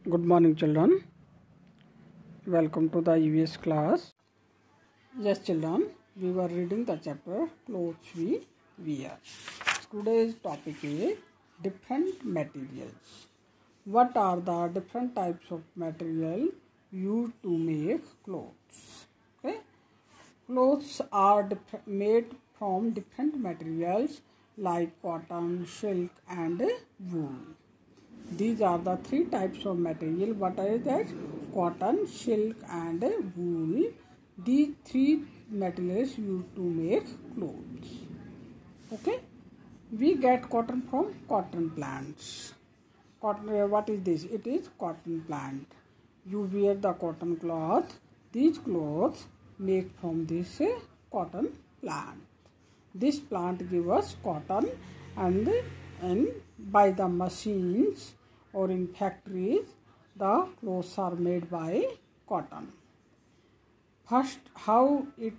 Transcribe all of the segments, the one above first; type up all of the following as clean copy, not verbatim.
Good morning, children. Welcome to the EVS class. Yes, children, we were reading the chapter Clothes We Wear. Today's topic is different materials. What are the different types of material used to make clothes? Okay, clothes are made from different materials like cotton, silk, and wool. These are the three types of material. What are that? Cotton, silk, and wool. These three materials used to make clothes. Okay, we get cotton from cotton plants. Cotton, what is this? It is cotton plant. You wear the cotton cloth. These clothes make from this cotton plant. This plant gives us cotton, and by the machines or in factories, the clothes are made by cotton. First, how it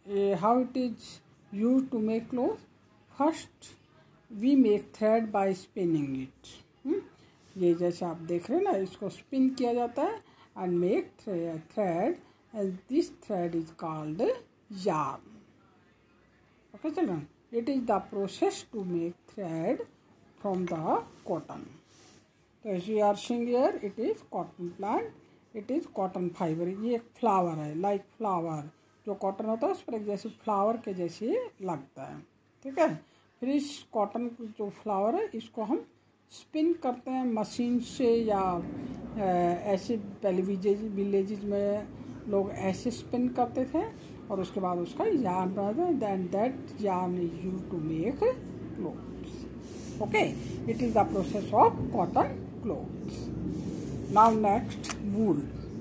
is used to make clothes? First, we make thread by spinning it. ये जैसे आप देख रहे हैं ना, इसको spin किया जाता है and make thread, and this thread is called yarn. Okay, children, it is the process to make thread from the cotton. So as you are seeing here, it is cotton plant, it is cotton fiber. ये एक flower है, like flower. जो cotton होता है उस पर एक जैसे फ्लावर के जैसे लगता है. ठीक है, फिर इस कॉटन जो फ्लावर है इसको हम स्पिन करते हैं मशीन से, या ऐसे पहले विलेजेस में लोग ऐसे स्पिन करते थे और उसके बाद उसका yarn बनाते हैं. Then that yarn is used to make clothes. Okay, it is the process of cotton clothes. Now next, wool.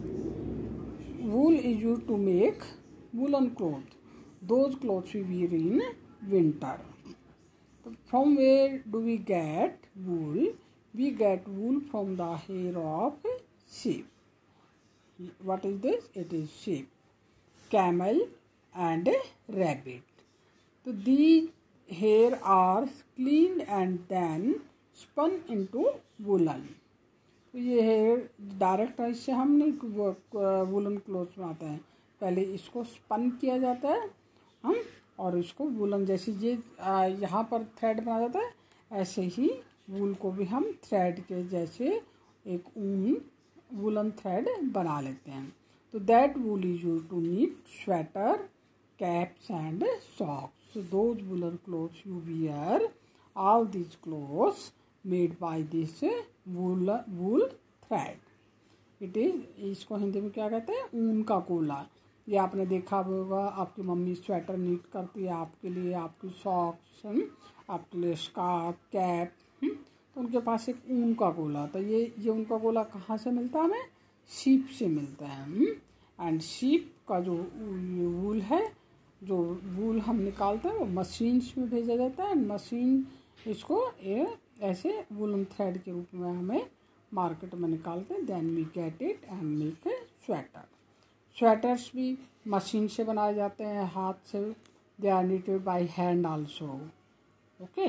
Wool is used to make woolen clothes. Those clothes we wear in winter. From where do we get wool? We get wool from the hair of sheep. What is this? It is sheep, camel, and rabbit. So these hair are cleaned and then spun into woolen. तो ये hair direct इससे हम नहीं woollen clothes बनाते हैं. पहले इसको spun किया जाता है हम, और इसको वुलन जैसे ये यहाँ पर थ्रेड बना जाता है, ऐसे ही वूल को भी हम थ्रेड के जैसे एक ऊन वुलन थ्रेड बना लेते हैं. तो that wool is used to knit sweater, caps and socks. So those woolen clothes you wear, all these clothes made by this wool thread. It is, इसको हिंदी में क्या कहते हैं? ऊन का कोला. ये आपने देखा होगा, आपकी मम्मी स्वेटर नीट करती है आपके लिए, आपकी सॉक्स, आपके लिए स्कार्फ, कैप. तो उनके पास एक ऊन का कोला. तो ये ऊन का कोला कहाँ से मिलता है? हमें शीप से मिलता है. एंड शीप का जो वूल है, जो वूल हम निकालते हैं वो मशीन्स में भेजा जाता है. मशीन इसको ऐसे वुलन थ्रेड के रूप में हमें मार्केट में निकालते हैं. Then we get it and make a sweater. Sweaters भी मशीन से बनाए जाते हैं, हाथ से. They are knitted by hand also. Okay,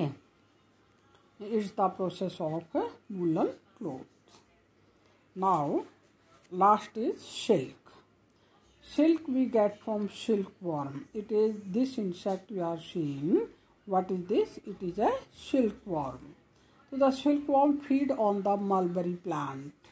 it's the process of woollen cloth. Now last is silk. Silk we get from silkworm. It is this insect we are seeing. What is this? It is a silkworm. So the silkworm feed on the mulberry plant.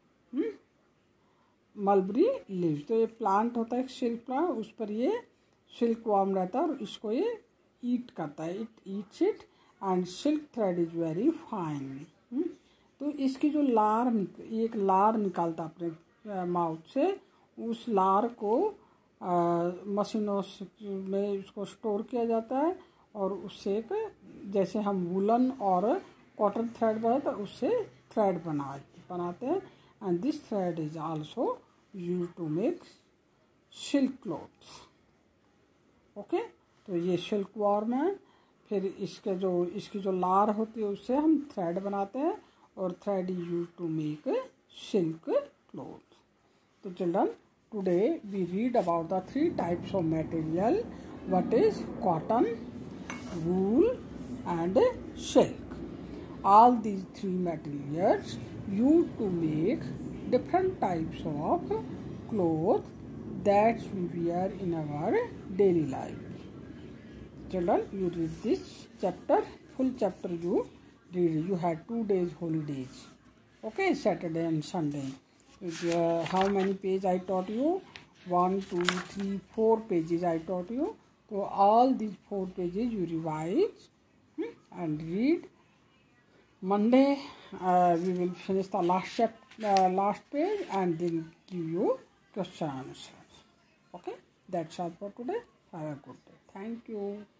Mulberry leaves. तो ये plant होता है silk plant, उस पर ये silkworm रहता है और इसको ये ईट करता है. It eats it and silk thread is very fine. तो इसकी जो एक लार निकालता अपने माउथ से, उस लार को मशीनों में उसको स्टोर किया जाता है और उससे एक जैसे हम वुलन और कॉटन थ्रेड बनाते हैं उससे थ्रेड बनाते हैं. And this thread is also use to make silk cloths. Okay, तो ये सिल्क वॉर्म है. फिर इसकी जो लार होती है उससे हम थ्रेड बनाते हैं, और thread is use to make silk cloth. तो children, today we read about the three types of material. What is cotton, wool, and silk. All these three materials used to make different types of clothes that we wear in our daily life. Children, you read this chapter, full chapter you read. You had 2 days holidays. Okay, Saturday and Sunday. How many pages I taught you? 1, 2, 3, 4 pages I taught you. So all these 4 pages you revise and read. Monday we will finish the last page and then give you question answers. Okay, that's all for today. Have a good day. Thank you.